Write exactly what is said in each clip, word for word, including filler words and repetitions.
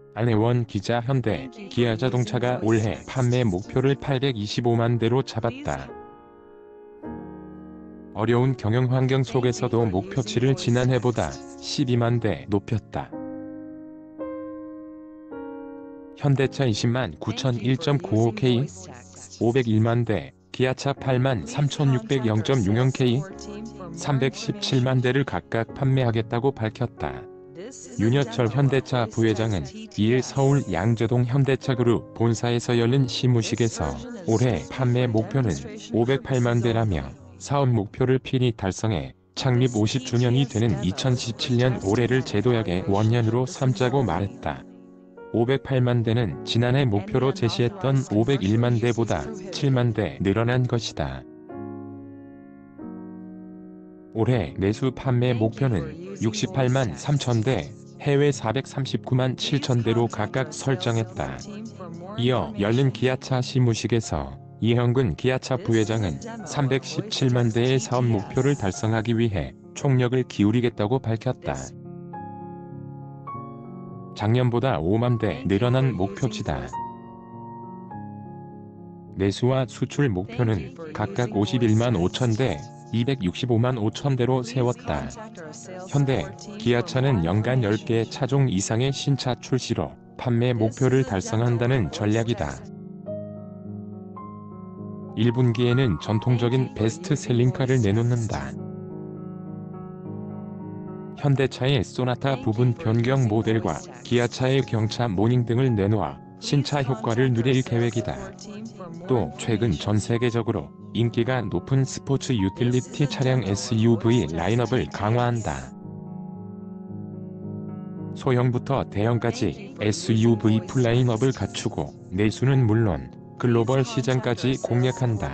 안혜원 기자. 현대, 기아자동차가 올해 판매 목표를 팔백이십오만 대로 잡았다. 어려운 경영 환경 속에서도 목표치를 지난해보다 십이만 대 높였다. 현대차 이십만 구천일 점 구오 케이, 오백일만 대, 기아차 팔만 삼천육백영 점 육공 케이, 삼백십칠만 대를 각각 판매하겠다고 밝혔다. 윤여철 현대차 부회장은 이일 서울 양재동 현대차그룹 본사에서 열린 시무식에서 올해 판매 목표는 오백팔만 대라며 사업 목표를 필히 달성해 창립 오십 주년이 되는 이천십칠 년 올해를 제도약의 원년으로 삼자고 말했다. 오백팔만 대는 지난해 목표로 제시했던 오백일만 대보다 칠만 대 늘어난 것이다. 올해 내수 판매 목표는 육십팔만 삼천 대, 해외 사백삼십구만 칠천 대로 각각 설정했다. 이어 열린 기아차 시무식에서 이형근 기아차 부회장은 삼백십칠만 대의 사업 목표를 달성하기 위해 총력을 기울이겠다고 밝혔다. 작년보다 오만 대 늘어난 목표치다. 내수와 수출 목표는 각각 오십일만 오천 대, 이백육십오만 오천 대로 세웠다. 현대, 기아차는 연간 열 개 차종 이상의 신차 출시로 판매 목표를 달성한다는 전략이다. 일 분기에는 전통적인 베스트셀링카를 내놓는다. 현대차의 소나타 부분 변경 모델과 기아차의 경차 모닝 등을 내놓아 신차 효과를 누릴 계획이다. 또 최근 전 세계적으로 인기가 높은 스포츠 유틸리티 차량 에스유브이 라인업을 강화한다. 소형부터 대형까지 에스유브이 풀라인업을 갖추고 내수는 물론 글로벌 시장까지 공략한다.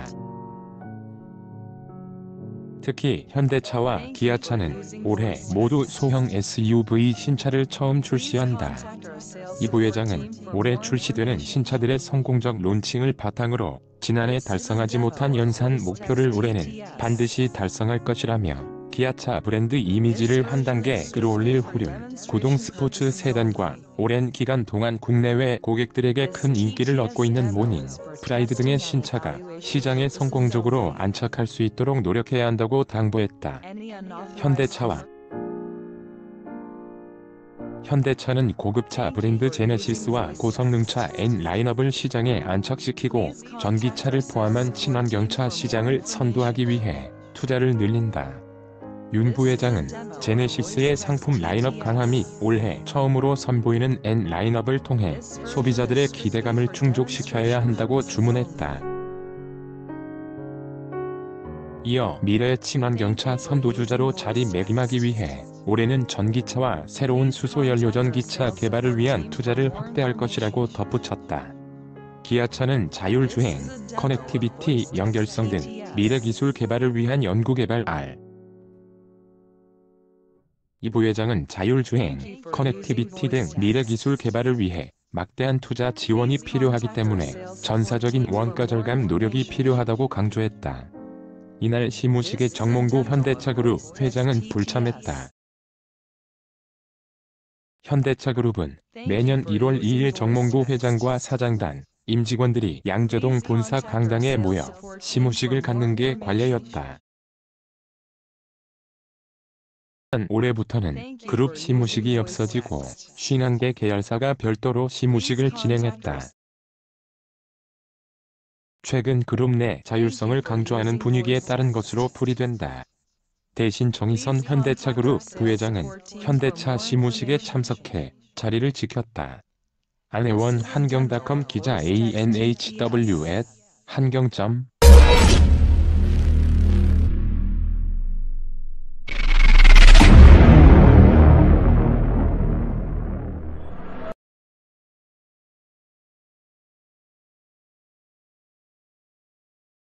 특히 현대차와 기아차는 올해 모두 소형 에스유브이 신차를 처음 출시한다. 이 부회장은 올해 출시되는 신차들의 성공적 론칭을 바탕으로 지난해 달성하지 못한 연산 목표를 올해는 반드시 달성할 것이라며 기아차 브랜드 이미지를 한 단계 끌어올릴 후륜, 구동 스포츠 세단과 오랜 기간 동안 국내외 고객들에게 큰 인기를 얻고 있는 모닝, 프라이드 등의 신차가 시장에 성공적으로 안착할 수 있도록 노력해야 한다고 당부했다. 현대차와 현대차는 고급차 브랜드 제네시스와 고성능차 N 라인업을 시장에 안착시키고 전기차를 포함한 친환경차 시장을 선도하기 위해 투자를 늘린다. 윤 부회장은 제네시스의 상품 라인업 강화 및 올해 처음으로 선보이는 N 라인업을 통해 소비자들의 기대감을 충족시켜야 한다고 주문했다. 이어 미래 친환경차 선도주자로 자리매김하기 위해 올해는 전기차와 새로운 수소연료 전기차 개발을 위한 투자를 확대할 것이라고 덧붙였다. 기아차는 자율주행, 커넥티비티, 연결성 등 미래 기술 개발을 위한 연구개발 알. 이 부회장은 자율주행, 커넥티비티 등 미래 기술 개발을 위해 막대한 투자 지원이 필요하기 때문에 전사적인 원가 절감 노력이 필요하다고 강조했다. 이날 시무식에 정몽구 현대차그룹 회장은 불참했다. 현대차그룹은 매년 일월 이일 정몽구 회장과 사장단, 임직원들이 양재동 본사 강당에 모여 시무식을 갖는 게 관례였다. 올해부터는 그룹 시무식이 없어지고 오십일 개 계열사가 별도로 시무식을 진행했다. 최근 그룹 내 자율성을 강조하는 분위기에 따른 것으로 풀이된다. 대신 정의선 현대차그룹 부회장은 현대차 시무식에 참석해 자리를 지켰다. 안혜원 한경닷컴 기자. 에이엔에이치더블유 앳 한경 점